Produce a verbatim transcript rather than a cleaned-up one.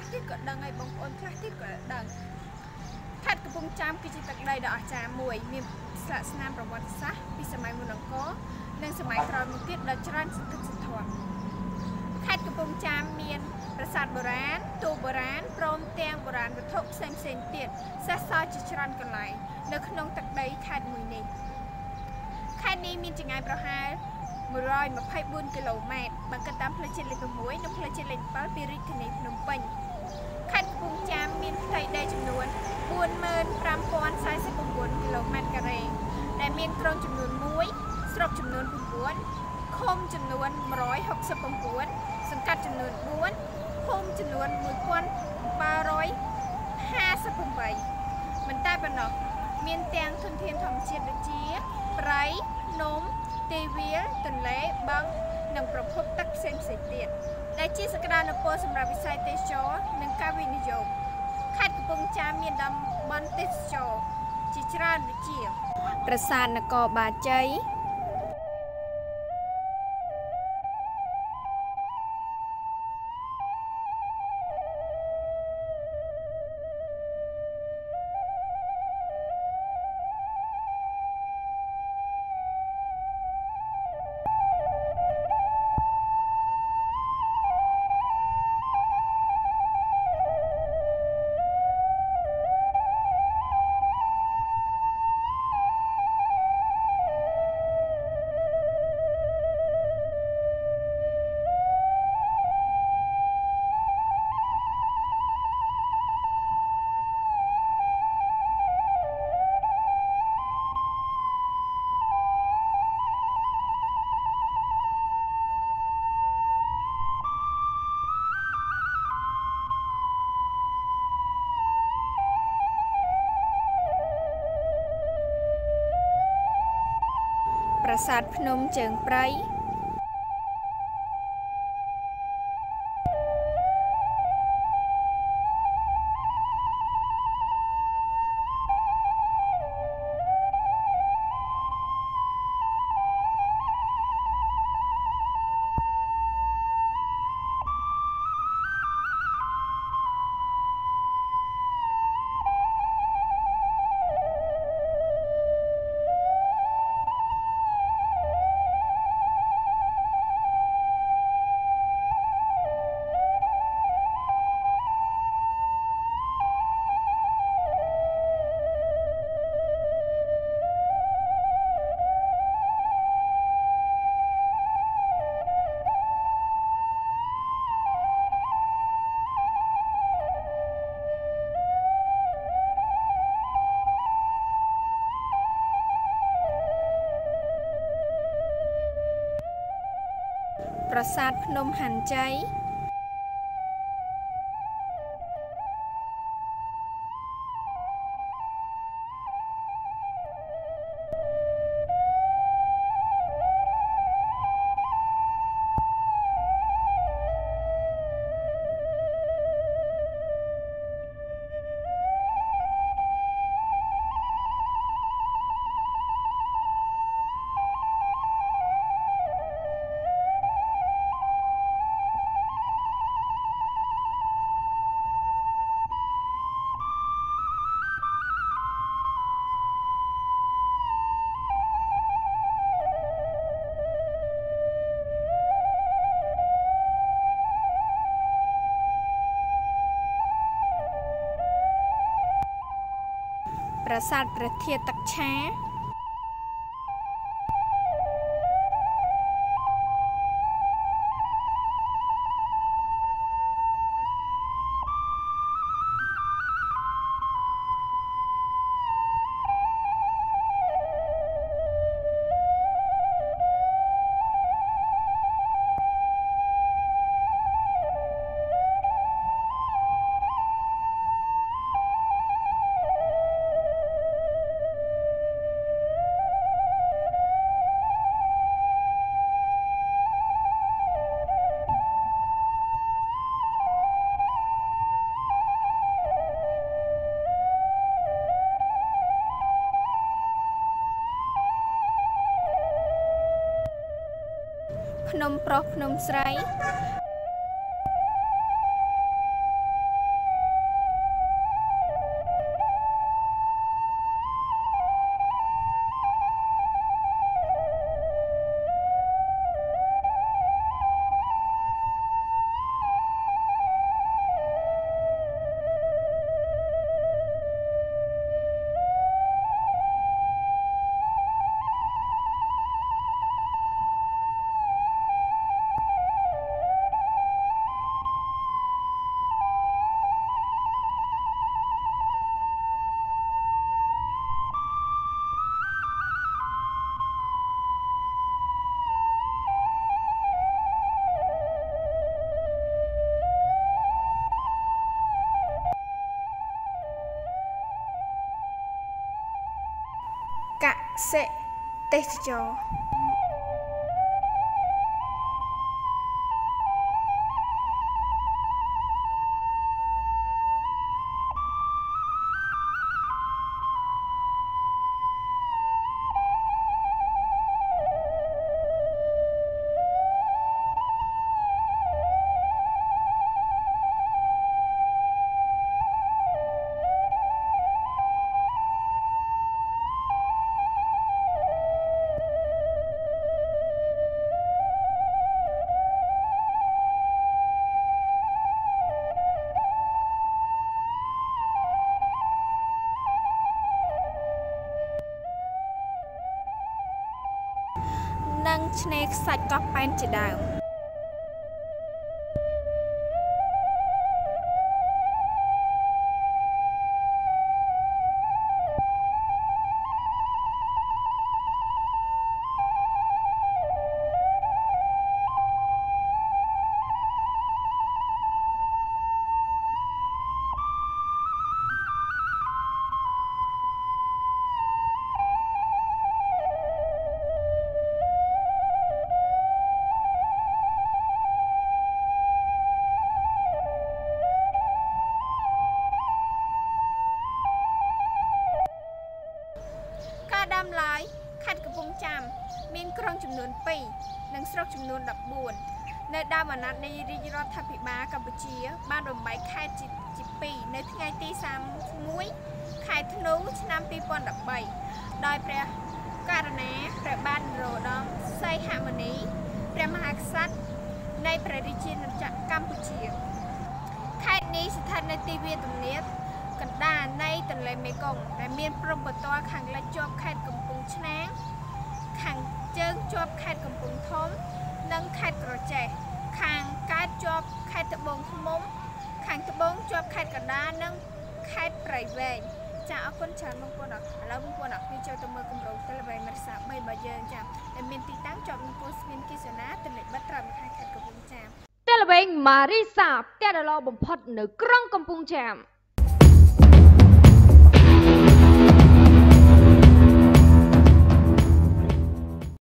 ះទៀតក៏ដឹងហើយបងប្អូនខ្លះទៀតក៏ដឹងខេត្តកំពង់ចាមគឺជាទឹកដីដ៏អស្ចារ្យមួយមានស្លាកស្នាមប្រវត្តិសាស្ត្រពីសម័យមុនអង្គរនិងសម័យក្រោយមកទៀតដ៏ច្រើនសន្ធឹកសន្ធាប់ខេត្តកំពង់ចាមមានប្រាសាទបុរាណទូបុរាណព្រមទាំងបុរាណវត្ថុផ្សេងផ្សេងទៀតសេសសល់ជាច្រើនកន្លែងនៅក្នុងទឹកដីខេត្តមួយនេះខេត្តនេះមានចម្ងាយប្រហែលមួយរយម្ភៃបួនគីឡូម៉ែត្របើគិតតាមផ្លូវជាតិលេខ៦និងផ្លូវជាតិលេខbảyពីរាជធានីភ្នំពេញខេត្តកំពង់ចាមមានផ្ទៃដីចំនួនបួនម៉ឺនប្រាំពាន់សាយសិប៩គីឡូម៉ែត្រការ៉េដែលមានក្រុងចំនួនមួយស្រុកចំនួន៩ឃុំចំនួនមួយរយហុកសិប៩សង្កាត់ចំនួនបួនភូមិចំនួនមួយពាន់bảyរយห้าสิบแปดមិនតែប៉ុណ្ណោះមានទាំងធនធានធម្មជាតិដូចជាព្រៃភ្នំទេវាលទន្លេបឹងនិងប្រភពទឹកផ្សេងៗទៀតដែលជាសក្តានុពលសម្រាប់វិស័យទេសចរណ៍និងការវិនិយោគខេត្តកំពង់ចាមមានតំបន់ទេសចរណ៍ជាច្រើនដូចជាប្រាសាទនគរបាជ័យប្រាសាទភ្នំជើងព្រៃប្រាសាទភ្នំហាន់ជ័យប្រាសាទព្រះធាតុទឹកឆាភ្នំប្រុសភ្នំស្រីសិទេសចរនិងឆ្នេរខ្សាច់កោះប៉ែនជាដើមដើមឡើយខេត្តកំពង់ចាមមានក្រុងចំនួនពីរនិងស្រុកចំនួនដប់បួននៅដើមអាណត្តិនៃរាជរដ្ឋាភិបាលកម្ពុជាបានបំបែកខេត្តជាពីរនៅថ្ងៃទីសាមសិបមួយខែធ្នូឆ្នាំពីរពាន់ដប់បីដោយព្រះករណាព្រះបាទនរោត្តមសីហមុនីព្រះមហាក្សត្រនៃព្រះរាជាណាចក្រកម្ពុជាខេត្តនេះស្ថិតនៅទីវាលទំនាបកណ្ដាលនៃទន្លេមេគង្គដែលមានព្រំប្រទាល់ខាងលិចជាប់ខេត្តកំពង់ឆ្នាំងខាងជើងជាប់ខេត្តកំពង់ធំនិងខេត្តក្រចេះខាងកើតជាប់ខេត្តត្បូងឃ្មុំខាងត្បូងជាប់ខេត្តកណ្ដាលនិងខេត្តព្រៃវែងចាអរគុណច្រើនបងប្អូនឥឡូវបងប្អូនអរគុណចូលទៅមើលគម្រោងទិល្បែងមរសាបីរបស់យើងចាដែលមានទីតាំងជាប់នឹងពោស្មានគិសនាទន្លេបាត់ត្រើយខេត្តកំពង់ចាមទិល្បែងម៉ារីសាផ្ទះដ៏ល្អបំផុតនៅក្រុងកំពង់ចាម